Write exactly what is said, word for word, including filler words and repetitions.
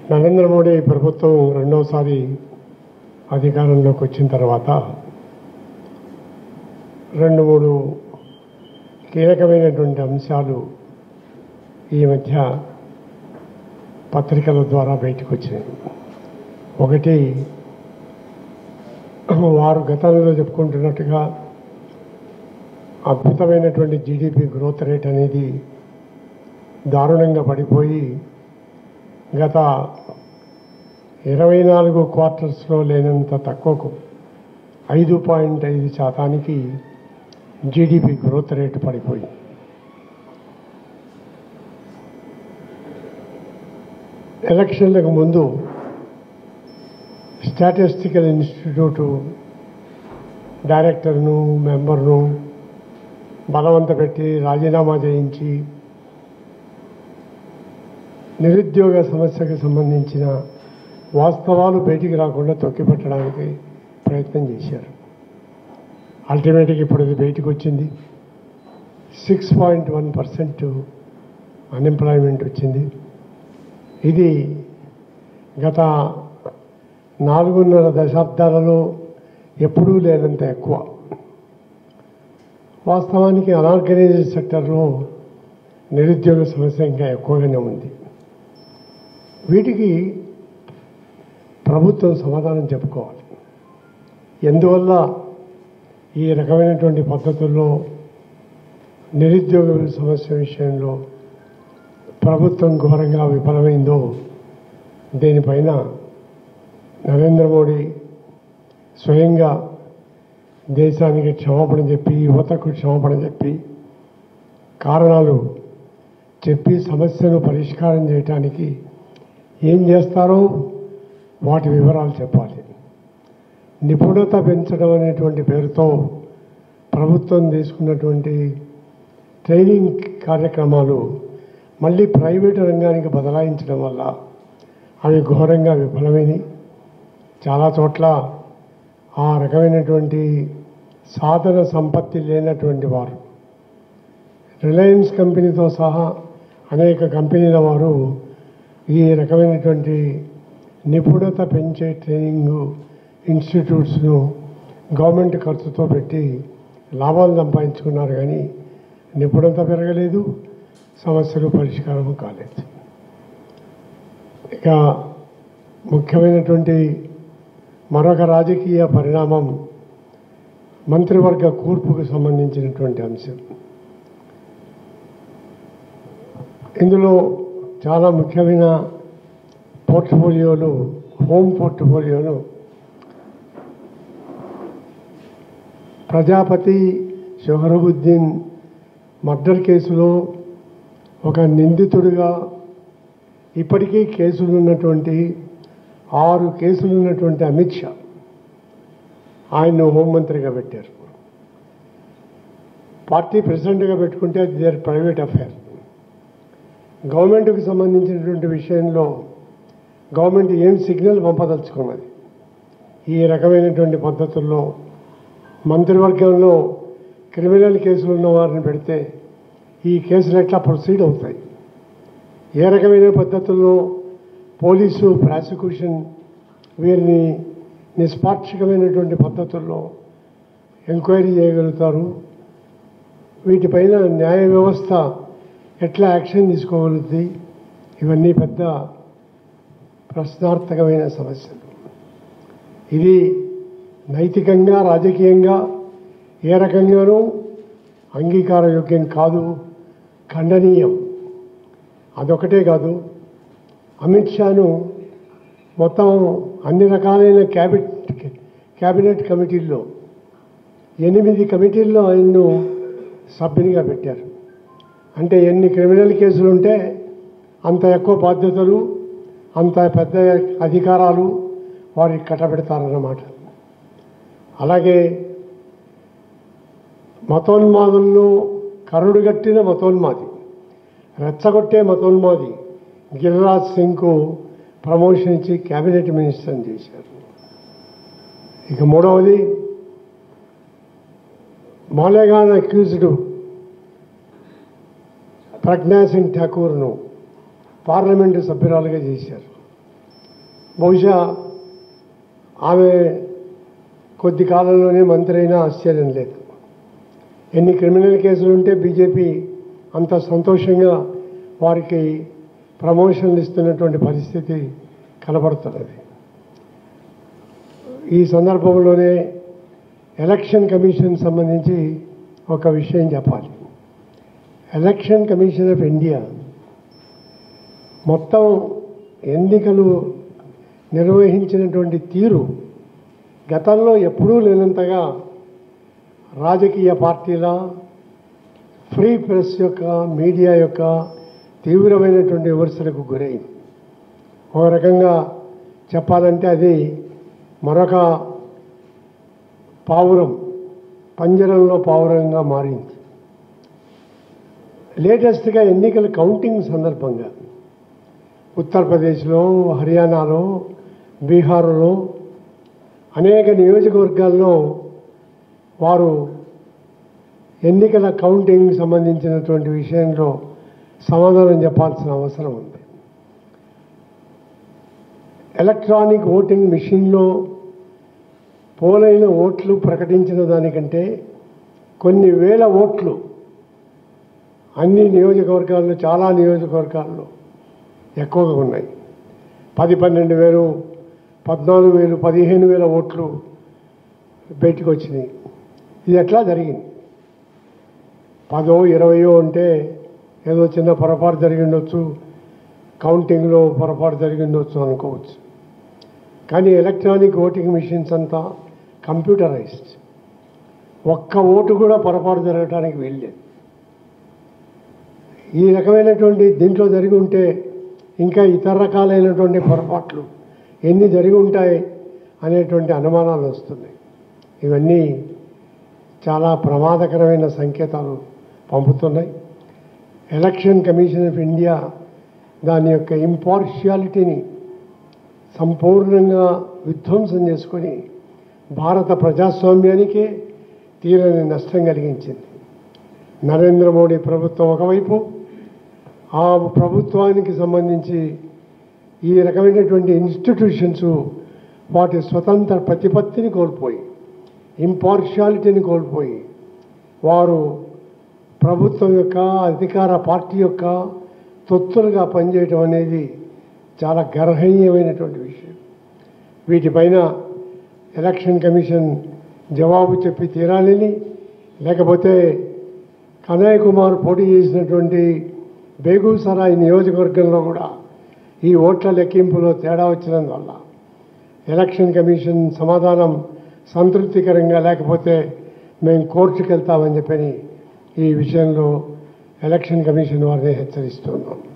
నరేంద్ర మోడీ ప్రభుత్వం రెండవసారి అధికారంలోకి వచ్చిన తర్వాత రెండు మూడు కీలకమైనటువంటి అంశాలు ఈ మధ్య పత్రికల ద్వారా బయటకు వచ్చినాయి. ఒకటి, వారు గతంలో చెప్పుకుంటున్నట్టుగా అద్భుతమైనటువంటి జీడిపి గ్రోత్ రేట్ అనేది దారుణంగా పడిపోయి గత ఇరవై నాలుగు క్వార్టర్స్లో లేనంత తక్కువకు ఐదు పాయింట్ ఐదు శాతానికి జీడిపి గ్రోత్ రేటు పడిపోయింది. ఎలక్షన్లకు ముందు స్టాటిస్టికల్ ఇన్స్టిట్యూటు డైరెక్టర్ను మెంబర్ను బలవంత పెట్టి రాజీనామా చేయించి నిరుద్యోగ సమస్యకు సంబంధించిన వాస్తవాలు బయటికి రాకుండా తొక్కిపెట్టడానికి ప్రయత్నం చేశారు. అల్టిమేట్గా ఇప్పుడు అది బయటకు వచ్చింది. Six point one percent unemployment వచ్చింది. ఇది గత నాలుగున్నర దశాబ్దాలలో ఎప్పుడూ లేనంత ఎక్కువ. వాస్తవానికి అనార్గనైజ్డ్ సెక్టర్లో నిరుద్యోగ సమస్య ఇంకా ఎక్కువగానే ఉంది. వీటికి ప్రభుత్వం సమాధానం చెప్పుకోవాలి. ఎందువల్ల ఈ రకమైనటువంటి పద్ధతుల్లో నిరుద్యోగ సమస్య విషయంలో ప్రభుత్వం ఘోరంగా విఫలమైందో దీనిపైన నరేంద్ర మోడీ స్వయంగా దేశానికి క్షమాపణ చెప్పి యువతకు క్షమాపణ చెప్పి కారణాలు చెప్పి సమస్యను పరిష్కారం చేయటానికి ఏం చేస్తారో వాటి వివరాలు చెప్పాలి. నిపుణత పెంచడం అనేటువంటి పేరుతో ప్రభుత్వం తీసుకున్నటువంటి ట్రైనింగ్ కార్యక్రమాలు మళ్ళీ ప్రైవేటు రంగానికి బదలాయించడం వల్ల అవి ఘోరంగా విఫలమైనవి. చాలా చోట్ల ఆ రకమైనటువంటి సాధన సంపత్తి లేనటువంటి వారు, రిలయన్స్ కంపెనీతో సహా అనేక కంపెనీల వారు ఈ రకమైనటువంటి నిపుణత పెంచే ట్రైనింగ్ ఇన్స్టిట్యూట్స్ను గవర్నమెంట్ ఖర్చుతో పెట్టి లాభాలు సంపాదించుకున్నారు, కానీ నిపుణత పెరగలేదు, సమస్యలు పరిష్కారం కాలేదు. ఇక ముఖ్యమైనటువంటి మరొక రాజకీయ పరిణామం మంత్రివర్గ కూర్పుకు సంబంధించినటువంటి అంశం. ఇందులో చాలా ముఖ్యమైన పోర్ట్ఫోలియోలు, హోమ్ పోర్ట్ఫోలియోలు ప్రజాపతి షొహరబుద్దీన్ మర్డర్ కేసులో ఒక నిందితుడిగా ఇప్పటికీ కేసులు ఉన్నటువంటి ఆరు కేసులు ఉన్నటువంటి అమిత్ షా ఆయన్ను హోంమంత్రిగా పెట్టారు. పార్టీ ప్రెసిడెంట్గా పెట్టుకుంటే అది దేర్ ప్రైవేట్ అఫేర్. గవర్నమెంట్కి సంబంధించినటువంటి విషయంలో గవర్నమెంట్ ఏం సిగ్నల్ పంపదలుచుకున్నది? ఈ రకమైనటువంటి పద్ధతుల్లో మంత్రివర్గంలో క్రిమినల్ కేసులు ఉన్న వారిని పెడితే ఈ కేసులు ఎట్లా ప్రొసీడ్ అవుతాయి? ఏ రకమైన పద్ధతుల్లో పోలీసు ప్రాసిక్యూషన్ వీరిని నిష్పాక్షికమైనటువంటి పద్ధతుల్లో ఎంక్వైరీ చేయగలుగుతారు? వీటిపైన న్యాయ వ్యవస్థ ఎట్లా యాక్షన్ తీసుకోగలుగుతుంది? ఇవన్నీ పెద్ద ప్రశ్నార్థకమైన సమస్యలు. ఇది నైతికంగా రాజకీయంగా ఏ రకంగానూ అంగీకారయోగ్యం కాదు, ఖండనీయం. అదొకటే కాదు, అమిత్ షాను మొత్తం అన్ని రకాలైన క్యాబినెట్ క్యాబినెట్ కమిటీల్లో ఎనిమిది కమిటీల్లో ఆయన్ను సభ్యునిగా పెట్టారు. అంటే ఎన్ని క్రిమినల్ కేసులు ఉంటే అంత ఎక్కువ బాధ్యతలు, అంత పెద్ద అధికారాలు వారికి కట్టబెడతారన్నమాట. అలాగే మతోన్మాదుల్లో కరుడుగట్టిన మతోన్మాది, రెచ్చగొట్టే మతోన్మాది గిరిరాజ్ సింగ్కు ప్రమోషన్ ఇచ్చి క్యాబినెట్ మినిస్టర్ని చేశారు. ఇక మూడవది, మాలేగాన్ అక్యూజ్డ్ ప్రజ్ఞా సింగ్ ఠాకూర్ను పార్లమెంటు సభ్యురాలుగా చేశారు. బహుశా ఆమె కొద్ది కాలంలోనే మంత్రి అయినా ఆశ్చర్యం లేదు. ఎన్ని క్రిమినల్ కేసులు ఉంటే బీజేపీ అంత సంతోషంగా వారికి ప్రమోషన్లు ఇస్తున్నటువంటి పరిస్థితి కనబడుతున్నది. ఈ సందర్భంలోనే ఎలక్షన్ కమిషన్ సంబంధించి ఒక విషయం చెప్పాలి. ఎలక్షన్ కమిషన్ ఆఫ్ ఇండియా మొత్తం ఎన్నికలు నిర్వహించినటువంటి తీరు గతంలో ఎప్పుడూ లేనంతగా రాజకీయ పార్టీల, ఫ్రీ ప్రెస్ యొక్క, మీడియా యొక్క తీవ్రమైనటువంటి విమర్శలకు గురైంది. ఒక రకంగా చెప్పాలంటే అది మరొక పావురం, పంజరంలో పావురంగా మారింది. లేటెస్ట్గా ఎన్నికల కౌంటింగ్ సందర్భంగా ఉత్తరప్రదేశ్లో, హర్యానాలో, బీహార్లో అనేక నియోజకవర్గాల్లో వారు ఎన్నికల కౌంటింగ్ సంబంధించినటువంటి విషయంలో సమాధానం చెప్పాల్సిన అవసరం ఉంది. ఎలక్ట్రానిక్ ఓటింగ్ మిషన్లో పోలైన ఓట్లు ప్రకటించిన దానికంటే కొన్ని వేల ఓట్లు అన్ని నియోజకవర్గాల్లో, చాలా నియోజకవర్గాల్లో ఎక్కువగా ఉన్నాయి. పది పన్నెండు వేలు పద్నాలుగు వేలు పదిహేను వేల ఓట్లు బయటకు వచ్చినాయి. ఇది ఎట్లా జరిగింది? పదో ఇరవయో అంటే ఏదో చిన్న పొరపాటు జరిగిండొచ్చు, కౌంటింగ్లో పొరపాటు జరిగిండొచ్చు అనుకోవచ్చు. కానీ ఎలక్ట్రానిక్ ఓటింగ్ మిషన్స్ అంతా కంప్యూటరైజ్డ్. ఒక్క ఓటు కూడా పొరపాటు జరగడానికి వీల్లేదు. ఈ రకమైనటువంటి దీంట్లో జరిగి ఉంటే ఇంకా ఇతర రకాలైనటువంటి పొరపాట్లు ఎన్ని జరిగి ఉంటాయి అనేటువంటి అనుమానాలు వస్తున్నాయి. ఇవన్నీ చాలా ప్రమాదకరమైన సంకేతాలు పంపుతున్నాయి. ఎలక్షన్ కమిషన్ ఆఫ్ ఇండియా దాని యొక్క ఇంపార్షియాలిటీని సంపూర్ణంగా విధ్వంసం చేసుకొని భారత ప్రజాస్వామ్యానికే తీరని నష్టం కలిగించింది. నరేంద్ర మోడీ ప్రభుత్వం ఒకవైపు, ఆ ప్రభుత్వానికి సంబంధించి ఈ రకమైనటువంటి ఇన్స్టిట్యూషన్స్ వాటి స్వతంత్ర ప్రతిపత్తిని కోల్పోయి, ఇంపార్షియాలిటీని కోల్పోయి, వారు ప్రభుత్వం యొక్క, అధికార పార్టీ యొక్క తొత్తులుగా పనిచేయటం అనేది చాలా గర్హనీయమైనటువంటి విషయం. వీటిపైన ఎలక్షన్ కమిషన్ జవాబు చెప్పి తీరాలని, లేకపోతే కనయ్య కుమార్ పోటీ చేసినటువంటి బేగూసరాయ్ నియోజకవర్గంలో కూడా ఈ ఓట్ల లెక్కింపులో తేడా వచ్చినందువల్ల ఎలక్షన్ కమిషన్ సమాధానం సంతృప్తికరంగా లేకపోతే మేము కోర్టుకు వెళ్తామని చెప్పని ఈ విషయంలో ఎలక్షన్ కమిషన్ వారిని హెచ్చరిస్తున్నాం.